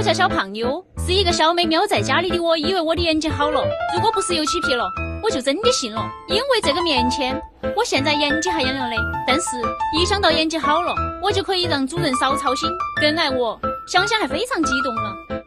叫小胖妞，是一个小妹喵在家里的我，以为我的眼睛好了，如果不是油漆皮了，我就真的信了。因为这个棉签，我现在眼睛还痒痒的，但是一想到眼睛好了，我就可以让主人少操心，更爱我，想想还非常激动了。